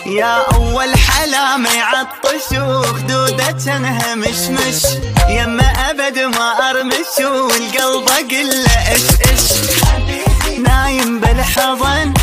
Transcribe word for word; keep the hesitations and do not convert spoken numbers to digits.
يا أول حلام يعطش وخدوده جنها مشمش، يما أبد ما أرمش والقلب أقله إش إش. نايم بالحضن